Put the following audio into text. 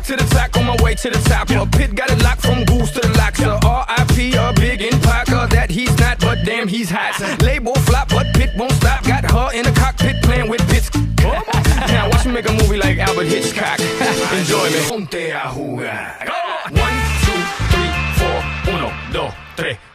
to the top, on my way to the top. Pitt got it locked from goose to the loxer. R.I.P. a big in Parker, that he's not, but damn he's hot. Label flop, but Pitt won't stop. Got her in the cockpit playing with Pitt's. Now watch me make a movie like Albert Hitchcock. Enjoy me. Ponte a jugar. 1, 2, 3, 4, 1, 2, 3.